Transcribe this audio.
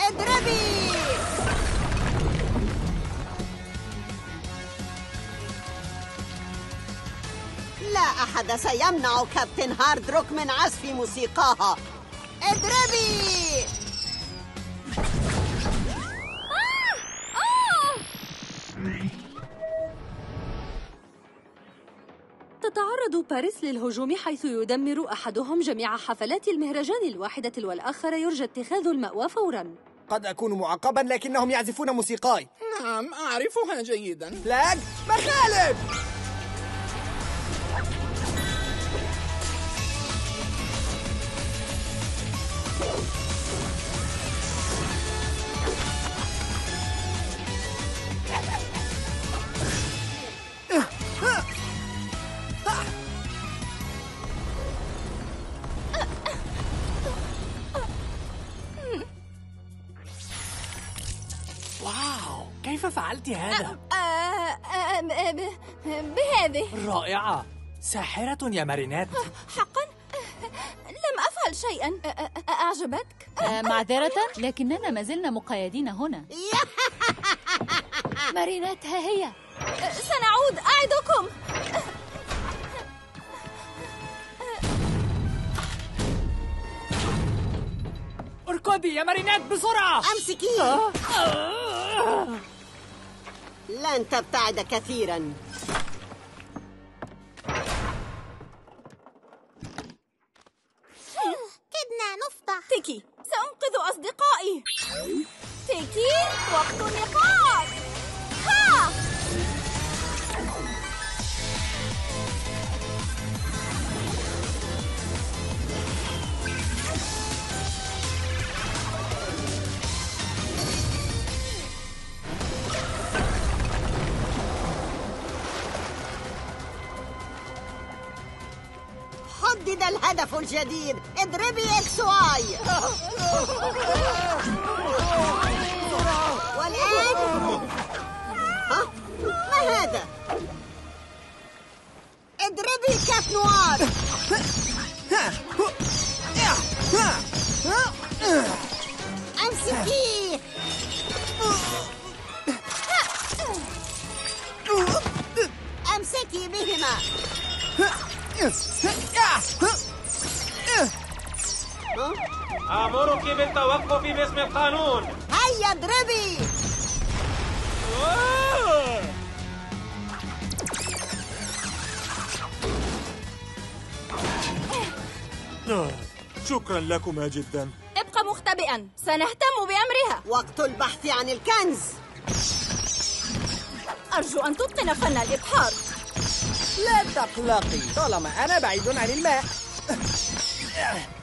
اضربي! لا أحد سيمنع كابتن هاردروك من عزف موسيقاها. اضربي! تتعرض باريس للهجوم حيث يدمر أحدهم جميع حفلات المهرجان الواحدة والآخر يرجى اتخاذ المأوى فوراً. قد أكون معاقباً لكنهم يعزفون موسيقاي. نعم أعرفها جيداً. فلاج مخالب! واو، كيف فعلت هذا؟ بهذه. رائعة، ساحرة يا مارينيت. حقا؟ لم أفعل شيئا. أعجبتك؟ معذرة، لكننا ما زلنا مقيدين هنا. مارينيت، ها هي. سنعود، أعدكم. اركضي يا مارينيت بسرعة. أمسكيه. لن تبتعد كثيرا. كدنا نفضح. تيكي، سأنقذ أصدقائي. تيكي، وقت النقاط. ها! حدد الهدف الجديد. اضربي اكس واي. والآن ها؟ ما هذا؟ اضربي كاف نوار. امسكيه. امسكي بهما. آمرك بالتوقف باسم القانون. هيا اضربي. شكرا لكما جدا. ابقى مختبئا، سنهتم بأمرها. وقت البحث عن الكنز. أرجو أن تتقن فن الإبحار. لا تقلقي، طالما أنا بعيد عن الماء.